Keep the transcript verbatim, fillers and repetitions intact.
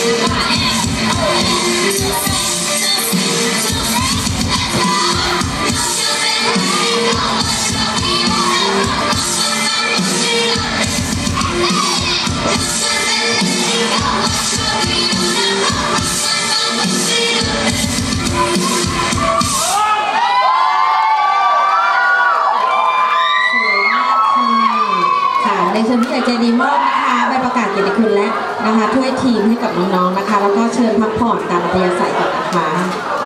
ในส่วนที่อยากจะดีมอบนะคะใบประกาศเกียรติคุณและนะคะถ้วยทีมให้กับน้องๆนะคะแล้วก็เชิญพักผ่อนตามอัธยาศัยก่อนนะคะ